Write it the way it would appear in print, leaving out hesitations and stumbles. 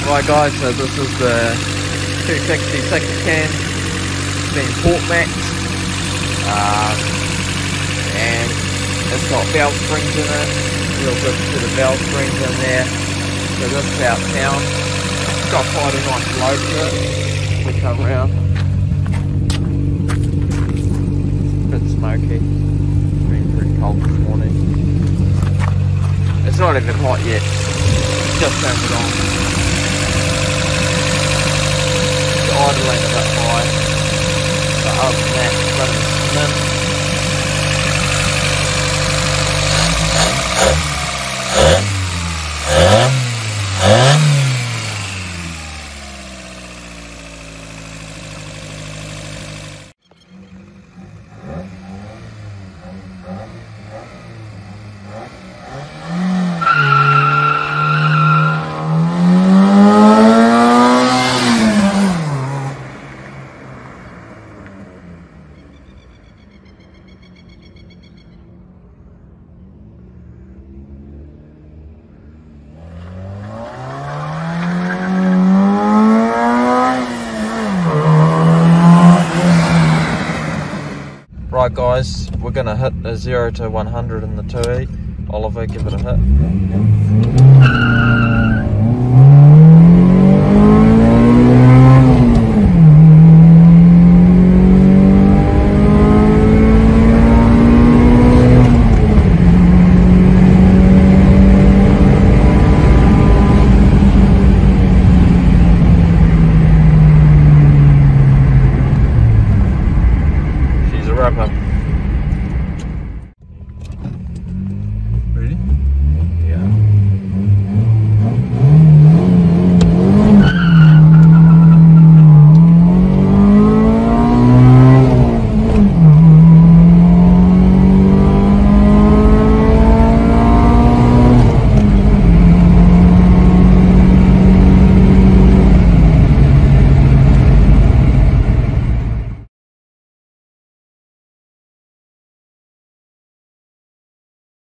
Right guys, so this is the 266 cam, being port maxed, and it's got valve springs in it, a little good set of valve springs in there. So this is out town, it's got quite a nice load to it. We come round, a bit smoky, it's been pretty cold this morning. It's not even hot yet, just turned it on. Idling a bit high, but other than that, it's running slim. Right guys, we're going to hit a 0 to 100 in the 2E. Oliver, give it a hit.